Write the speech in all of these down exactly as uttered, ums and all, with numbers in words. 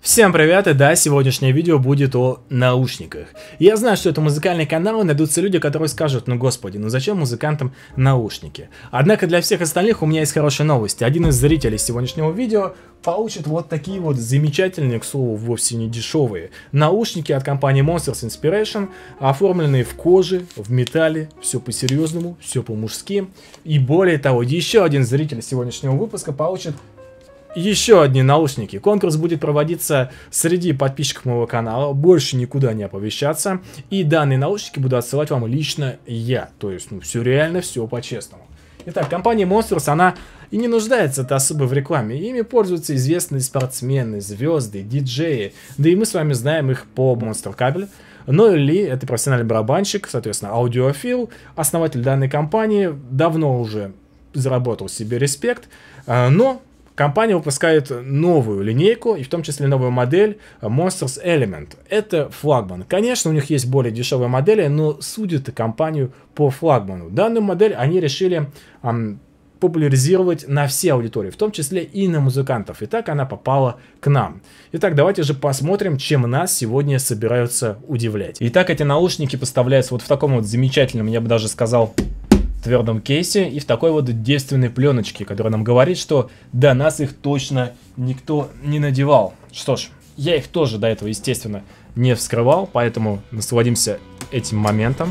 Всем привет, и да, сегодняшнее видео будет о наушниках. Я знаю, что это музыкальный канал, и найдутся люди, которые скажут: ну господи, ну зачем музыкантам наушники? Однако для всех остальных у меня есть хорошие новости. Один из зрителей сегодняшнего видео получит вот такие вот замечательные, к слову, вовсе не дешевые наушники от компании Monsters Inspiration, оформленные в коже, в металле, все по-серьезному, все по-мужски. И более того, еще один зритель сегодняшнего выпуска получит еще одни наушники. Конкурс будет проводиться среди подписчиков моего канала, больше никуда не оповещаться. И данные наушники буду отсылать вам лично я. То есть, ну, все реально, все по-честному. Итак, компания Monsters, она и не нуждается-то особо в рекламе. Ими пользуются известные спортсмены, звезды, диджеи. Да и мы с вами знаем их по Monster Cable. Ноэль Ли — это профессиональный барабанщик, соответственно, аудиофил, основатель данной компании, давно уже заработал себе респект, но компания выпускает новую линейку, и в том числе новую модель Monsters Element. Это флагман. Конечно, у них есть более дешевые модели, но судят компанию по флагману. Данную модель они решили эм, популяризировать на все аудитории, в том числе и на музыкантов. И так она попала к нам. Итак, давайте же посмотрим, чем нас сегодня собираются удивлять. Итак, эти наушники поставляются вот в таком вот замечательном, я бы даже сказал, твердом кейсе и в такой вот девственной пленочке, которая нам говорит, что до нас их точно никто не надевал. Что ж, я их тоже до этого, естественно, не вскрывал, поэтому насладимся этим моментом.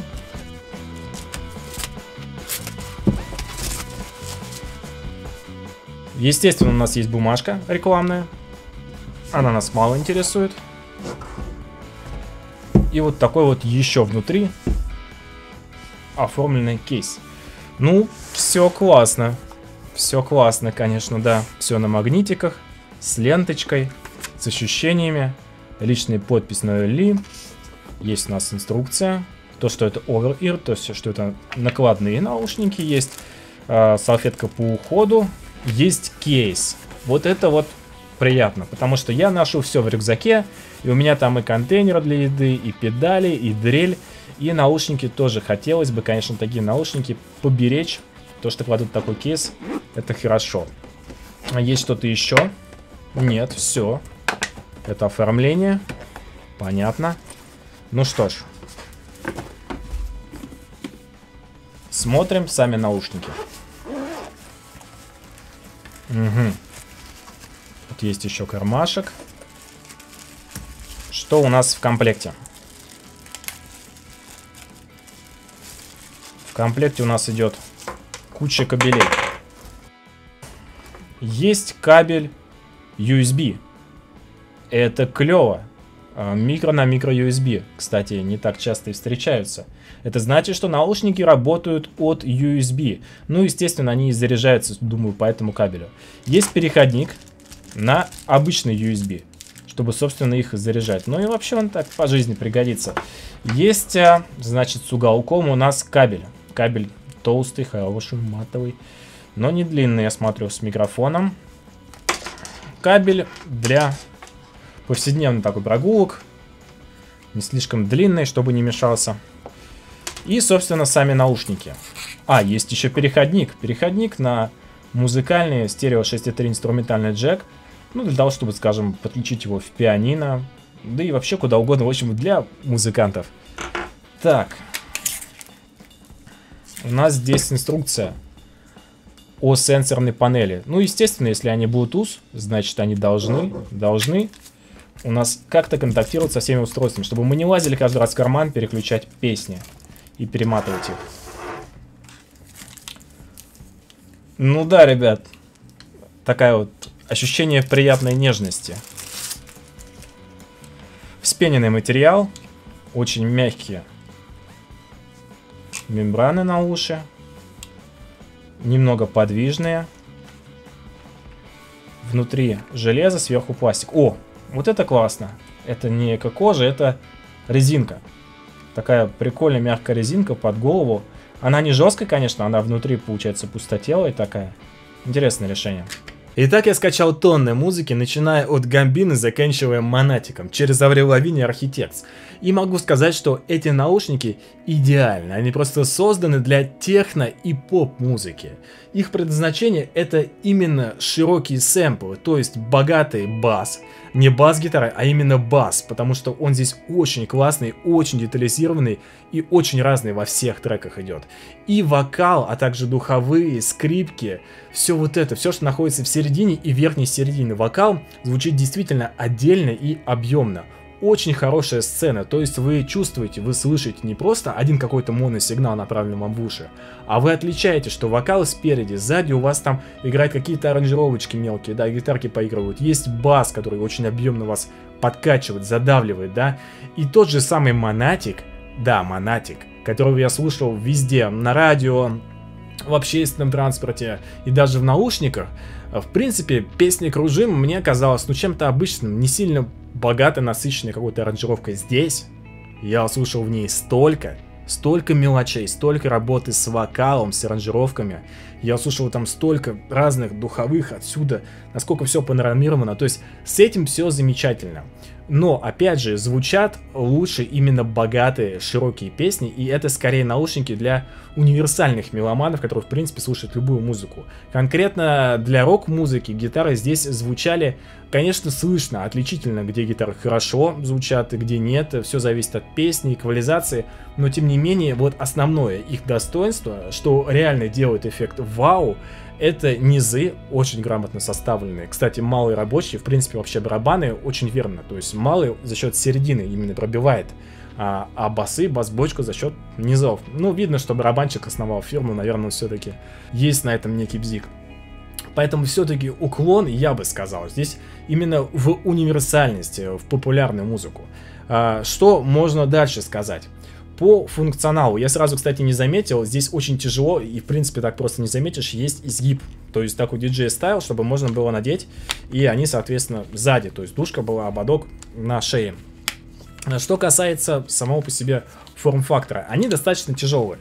Естественно, у нас есть бумажка рекламная, она нас мало интересует. И вот такой вот еще внутри оформленный кейс. Ну, все классно. Все классно, конечно, да. Все на магнитиках, с ленточкой, с ощущениями. Личная подпись Ноэль Ли. Есть у нас инструкция. То, что это over-ear, то, что это накладные наушники. Есть э, салфетка по уходу. Есть кейс. Вот это вот приятно, потому что я ношу все в рюкзаке. И у меня там и контейнер для еды, и педали, и дрель. И наушники тоже хотелось бы, конечно, такие наушники поберечь. То, что кладут такой кейс, это хорошо. Есть что-то еще? Нет, все. Это оформление. Понятно. Ну что ж. Смотрим сами наушники. Угу. Тут есть еще кармашек. Что у нас в комплекте? В комплекте у нас идет куча кабелей. Есть кабель ю эс би. Это клево. Микро на микро ю эс би. Кстати, не так часто и встречаются. Это значит, что наушники работают от ю эс би. Ну, естественно, они и заряжаются, думаю, по этому кабелю. Есть переходник на обычный ю эс би, чтобы, собственно, их заряжать. Ну и вообще он так по жизни пригодится. Есть, значит, с уголком у нас кабель. Кабель толстый, хороший, матовый, но не длинный, я смотрю, с микрофоном. Кабель для повседневных такой прогулок. Не слишком длинный, чтобы не мешался. И, собственно, сами наушники. А, есть еще переходник. Переходник на музыкальный стерео шесть и три инструментальный джек. Ну, для того, чтобы, скажем, подключить его в пианино. Да и вообще куда угодно, в общем, для музыкантов. Так. У нас здесь инструкция о сенсорной панели. Ну, естественно, если они Bluetooth, значит, они должны, должны у нас как-то контактировать со всеми устройствами, чтобы мы не лазили каждый раз в карман, переключать песни и перематывать их. Ну да, ребят, такая вот ощущение приятной нежности. Вспененный материал, очень мягкие мембраны на уши, немного подвижные. Внутри железо, сверху пластик. О, вот это классно. Это не эко-кожа, это резинка. Такая прикольная мягкая резинка под голову. Она не жесткая, конечно, она внутри, получается, пустотелая такая. Интересное решение. Итак, я скачал тонны музыки, начиная от Гамбины, заканчивая Монатиком, через Аврил Лавини и Architects. И могу сказать, что эти наушники идеальны, они просто созданы для техно и поп-музыки. Их предназначение — это именно широкие сэмплы, то есть богатый бас, не бас-гитарой, а именно бас, потому что он здесь очень классный, очень детализированный и очень разный во всех треках идет. И вокал, а также духовые, скрипки, все вот это, все, что находится в середине и верхней середине. Вокал звучит действительно отдельно и объемно. Очень хорошая сцена, то есть вы чувствуете, вы слышите не просто один какой-то моносигнал, направленный вам в уши, а вы отличаете, что вокал спереди, сзади у вас там играют какие-то аранжировочки мелкие, да, гитарки поигрывают, есть бас, который очень объемно вас подкачивает, задавливает, да, и тот же самый Монатик, да, Монатик, которого я слушал везде, на радио, в общественном транспорте и даже в наушниках. В принципе, песня «Кружим» мне казалась, ну, чем-то обычным, не сильно богатой, насыщенной какой-то аранжировкой. Здесь я услышал в ней столько, столько мелочей, столько работы с вокалом, с аранжировками. Я услышал там столько разных духовых отсюда, насколько все панорамировано. То есть с этим все замечательно. Но, опять же, звучат лучше именно богатые, широкие песни, и это скорее наушники для универсальных меломанов, которые, в принципе, слушают любую музыку. Конкретно для рок-музыки гитары здесь звучали, конечно, слышно, отличительно, где гитары хорошо звучат и где нет, все зависит от песни, эквализации, но, тем не менее, вот основное их достоинство, что реально делает эффект вау, это низы очень грамотно составленные. Кстати, малый рабочий, в принципе, вообще барабаны очень верно. То есть малый за счет середины именно пробивает, а, а басы, бас-бочку за счет низов. Ну, видно, что барабанщик основал фирму, наверное, все-таки есть на этом некий бзик. Поэтому все-таки уклон, я бы сказал, здесь именно в универсальности, в популярную музыку. А, что можно дальше сказать? По функционалу, я сразу, кстати, не заметил, здесь очень тяжело, и в принципе так просто не заметишь, есть изгиб. То есть такой диджей стайл, чтобы можно было надеть, и они, соответственно, сзади, то есть дужка была, ободок на шее. Что касается самого по себе форм-фактора, они достаточно тяжелые.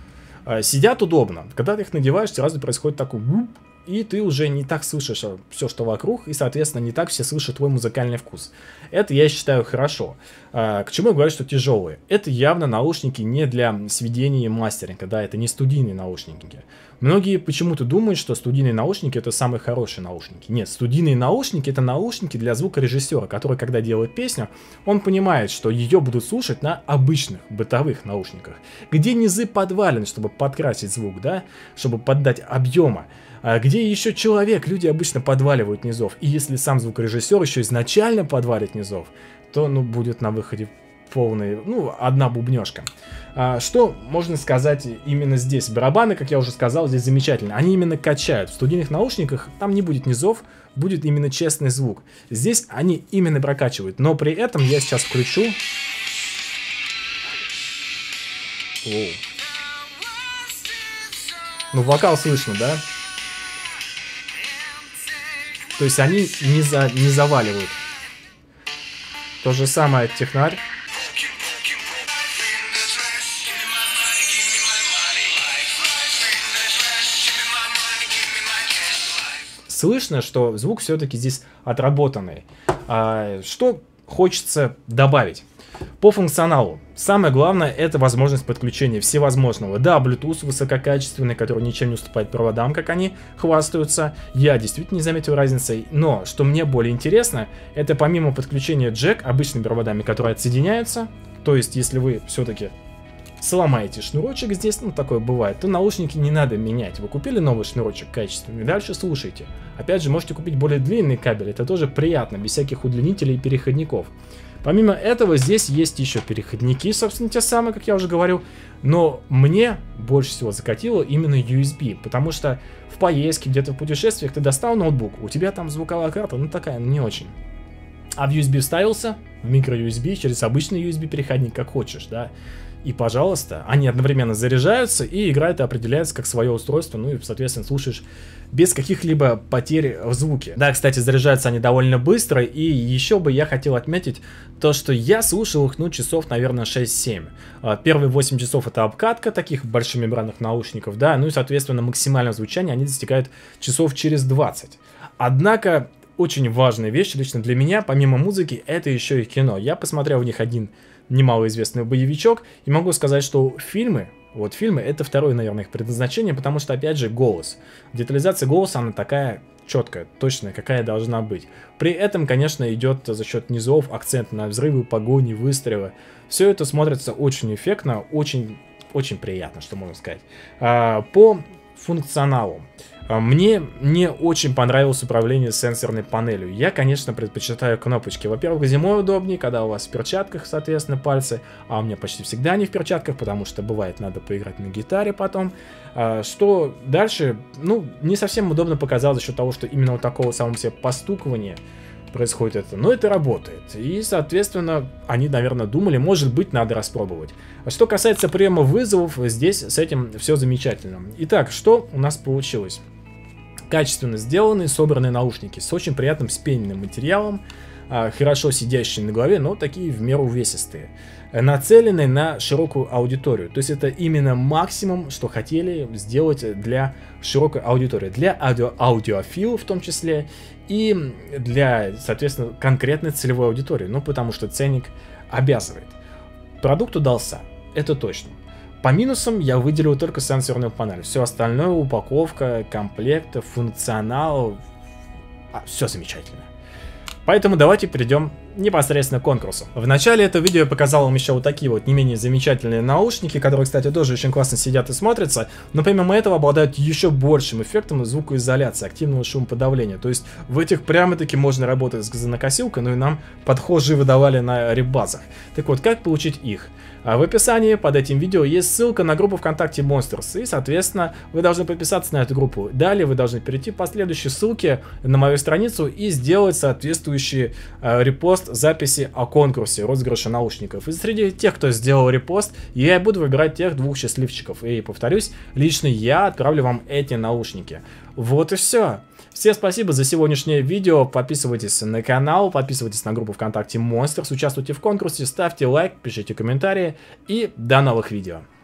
Сидят удобно, когда ты их надеваешь, сразу происходит такой... И ты уже не так слышишь все, что вокруг, и, соответственно, не так все слышат твой музыкальный вкус. Это, я считаю, хорошо. А, к чему я говорю, что тяжелые? Это явно наушники не для сведения и мастеринга, да, это не студийные наушники. Многие почему-то думают, что студийные наушники это самые хорошие наушники. Нет, студийные наушники это наушники для звукорежиссера, который, когда делает песню, он понимает, что ее будут слушать на обычных бытовых наушниках, где низы подвалены, чтобы подкрасить звук, да, чтобы поддать объема. А где еще человек, люди обычно подваливают низов. И если сам звукорежиссер еще изначально подвалит низов, то, ну, будет на выходе полный, ну, одна бубнежка. А, что можно сказать именно здесь? Барабаны, как я уже сказал, здесь замечательно. Они именно качают. В студийных наушниках там не будет низов, будет именно честный звук. Здесь они именно прокачивают. Но при этом я сейчас включу... Оу. Ну, вокал слышно, да? То есть они не, за, не заваливают. То же самое технарь. Слышно, что звук все-таки здесь отработанный. А, что хочется добавить? По функционалу. Самое главное это возможность подключения всевозможного. Да, Bluetooth высококачественный, который ничем не уступает проводам, как они хвастаются. Я действительно не заметил разницы. Но, что мне более интересно, это помимо подключения джек обычными проводами, которые отсоединяются. То есть, если вы все-таки сломаете шнурочек здесь, ну такое бывает, то наушники не надо менять. Вы купили новый шнурочек качественный, дальше слушайте. Опять же, можете купить более длинный кабель, это тоже приятно, без всяких удлинителей и переходников. Помимо этого, здесь есть еще переходники, собственно, те самые, как я уже говорил. Но мне больше всего закатило именно ю эс би, потому что в поездке, где-то в путешествиях ты достал ноутбук, у тебя там звуковая карта, ну такая, ну не очень. А в ю эс би вставился, в микро ю эс би, через обычный ю эс би переходник, как хочешь, да. И, пожалуйста, они одновременно заряжаются, и игра это определяется как свое устройство, ну и, соответственно, слушаешь без каких-либо потерь в звуке. Да, кстати, заряжаются они довольно быстро, и еще бы я хотел отметить то, что я слушал их, ну, часов, наверное, шесть-семь. Первые восемь часов это обкатка таких большемембранных наушников, да, ну и, соответственно, максимальное звучание они достигают часов через двадцать. Однако... очень важная вещь лично для меня, помимо музыки, это еще и кино. Я посмотрел в них один немалоизвестный боевичок, и могу сказать, что фильмы, вот фильмы, это второе, наверное, их предназначение, потому что, опять же, голос. Детализация голоса, она такая четкая, точная, какая должна быть. При этом, конечно, идет за счет низов акцент на взрывы, погони, выстрелы. Все это смотрится очень эффектно, очень, очень приятно, что можно сказать. А, по функционалу. Мне не очень понравилось управление сенсорной панелью. Я, конечно, предпочитаю кнопочки. Во-первых, зимой удобнее, когда у вас в перчатках, соответственно, пальцы. А у меня почти всегда не в перчатках, потому что бывает надо поиграть на гитаре потом. Что дальше, ну, не совсем удобно показалось за счет того, что именно вот такого самого себе постукивания происходит это. Но это работает. И, соответственно, они, наверное, думали, может быть, надо распробовать. А что касается приема вызовов, здесь с этим все замечательно. Итак, что у нас получилось? Качественно сделанные, собранные наушники с очень приятным спененным материалом, хорошо сидящие на голове, но такие в меру увесистые, нацеленные на широкую аудиторию. То есть это именно максимум, что хотели сделать для широкой аудитории, для аудио аудиофилов в том числе, и для, соответственно, конкретной целевой аудитории, ну потому что ценник обязывает. Продукт удался, это точно. По минусам я выделил только сенсорную панель. Все остальное, упаковка, комплект, функционал, а, все замечательно. Поэтому давайте перейдем непосредственно к конкурсу. В начале этого видео я показал вам еще вот такие вот не менее замечательные наушники, которые, кстати, тоже очень классно сидят и смотрятся, но помимо этого обладают еще большим эффектом звукоизоляции, активного шумоподавления. То есть в этих прямо-таки можно работать с газонокосилкой, но и нам подхожие выдавали на ребазах. Так вот, как получить их? В описании под этим видео есть ссылка на группу ВКонтакте Monsters, и, соответственно, вы должны подписаться на эту группу. Далее вы должны перейти по следующей ссылке на мою страницу и сделать соответствующий э, репост записи о конкурсе розыгрыша наушников. И среди тех, кто сделал репост, я буду выбирать тех двух счастливчиков. И, повторюсь, лично я отправлю вам эти наушники. Вот и все. Всем спасибо за сегодняшнее видео. Подписывайтесь на канал, подписывайтесь на группу ВКонтакте Monsters, участвуйте в конкурсе, ставьте лайк, пишите комментарии и до новых видео.